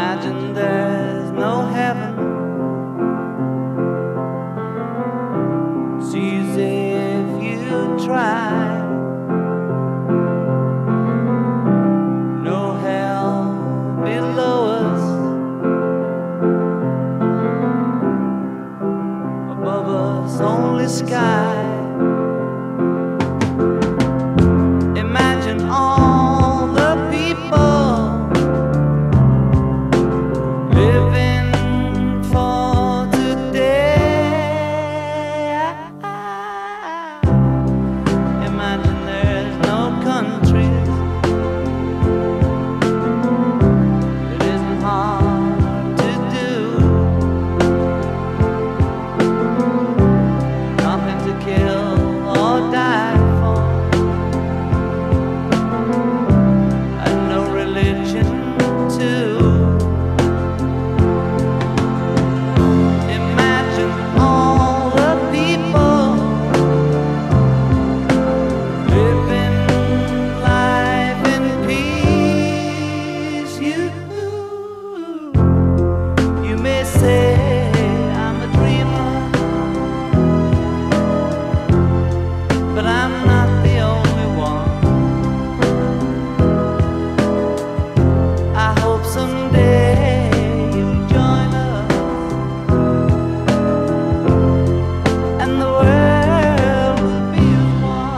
Imagine there's no heaven. It's easy if you try. No hell below us, above us only sky. Imagine all the people living for today. Imagine there's no countries. It isn't hard to do. Nothing to kill or die for, and no religion too. Imagine all the people living life in peace. You may say I'm a dreamer, but I'm not the only one. I hope someday you'll join us, and the world will be as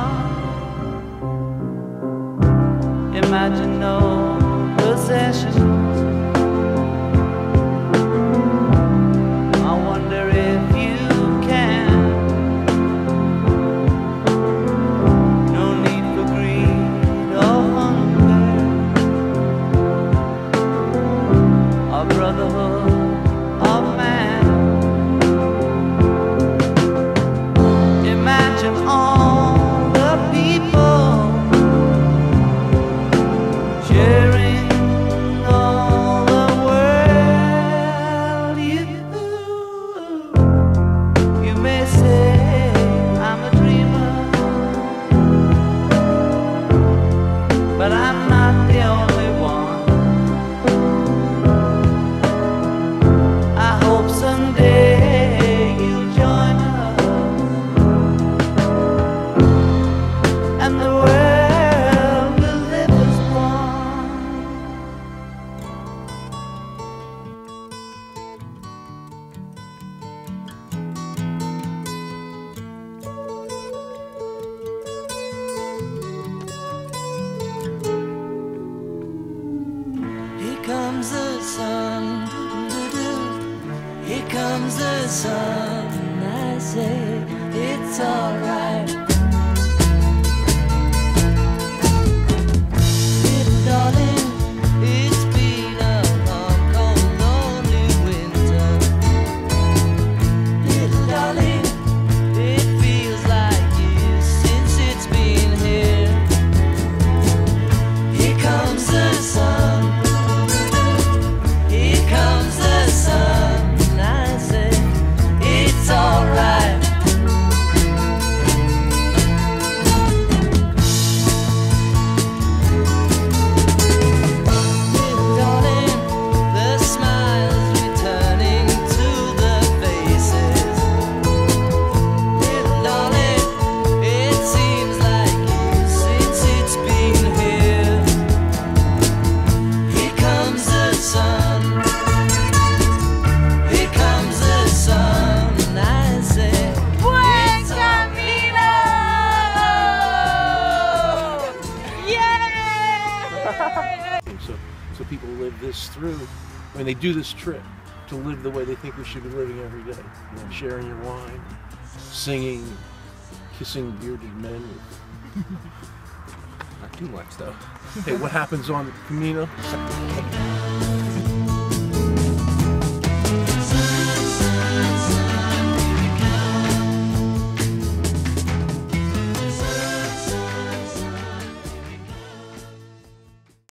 one. Imagine no possessions. I wonder if you can. No need for greed or hunger, or brotherhood of man. Imagine all the people sharing all the world. You may say I'm a dreamer, but I'm not the only one. I hope someday you'll join us, and the world will live as one. Here comes the sun, here comes the sun. I say it's alright. Little darling, it's been a long, cold, lonely winter. Little darling, it feels like years since it's been here. Here comes the sun, here comes the sun. I say it's alright. Little darling, the smiles returning to the faces. Little darling, it seems like years since it's been here. Here comes the sun, here comes the sun. I say buen camino. Yeah. So people live this through. I mean, they do this trip to live the way they think we should be living every day. You know, sharing your wine, singing, kissing bearded men. Not too much though. Hey, what happens on the Camino?